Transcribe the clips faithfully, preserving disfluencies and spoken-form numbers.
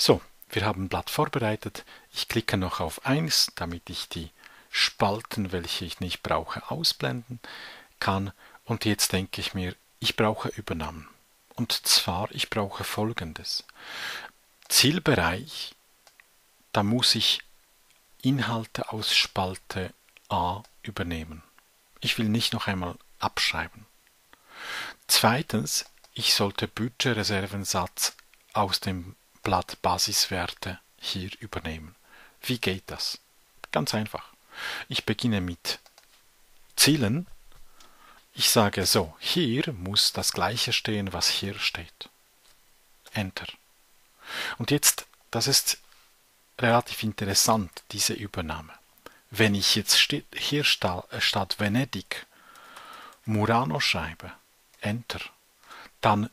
So, wir haben ein Blatt vorbereitet. Ich klicke noch auf eins, damit ich die Spalten, welche ich nicht brauche, ausblenden kann. Und jetzt denke ich mir, ich brauche Übernahmen. Und zwar, ich brauche Folgendes. Zielbereich, da muss ich Inhalte aus Spalte A übernehmen. Ich will nicht noch einmal abschreiben. Zweitens, ich sollte Budgetreservensatz aus dem Blatt Basiswerte hier übernehmen. Wie geht das? Ganz einfach. Ich beginne mit Zielen. Ich sage so, hier muss das gleiche stehen, was hier steht. Enter. Und jetzt, das ist relativ interessant, diese Übernahme. Wenn ich jetzt hier statt Venedig Murano schreibe, Enter, dann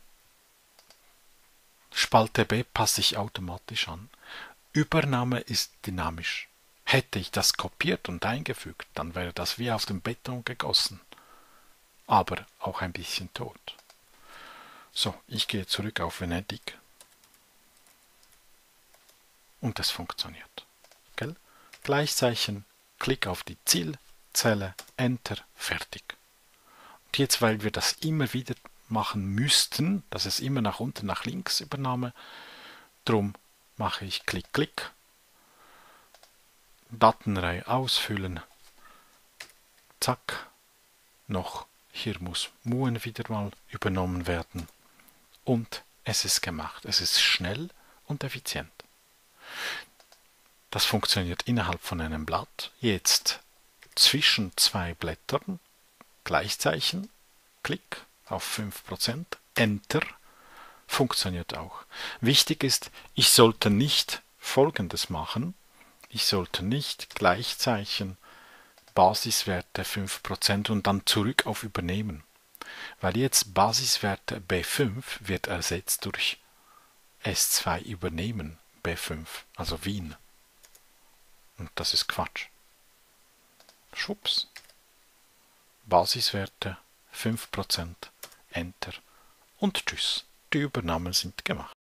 Spalte B passe ich automatisch an. Übernahme ist dynamisch. Hätte ich das kopiert und eingefügt, dann wäre das wie auf dem Beton gegossen. Aber auch ein bisschen tot. So, ich gehe zurück auf Venedig. Und es funktioniert. Gell? Gleichzeichen, Klick auf die Zielzelle, Enter, fertig. Und jetzt, weil wir das immer wieder machen müssten, dass es immer nach unten, nach links Übernahme, drum mache ich Klick, Klick, Datenreihe ausfüllen, zack, noch, hier muss Muen wieder mal übernommen werden und es ist gemacht. Es ist schnell und effizient. Das funktioniert innerhalb von einem Blatt. Jetzt zwischen zwei Blättern, Gleichzeichen, Klick auf fünf Prozent, Enter, funktioniert auch. Wichtig ist, ich sollte nicht Folgendes machen. Ich sollte nicht Gleichzeichen Basiswerte fünf Prozent und dann zurück auf Übernehmen. Weil jetzt Basiswerte B fünf wird ersetzt durch S zwei Übernehmen B fünf, also Wien. Und das ist Quatsch. Schubs. Basiswerte fünf Prozent, Enter und Tschüss. Die Übernahmen sind gemacht.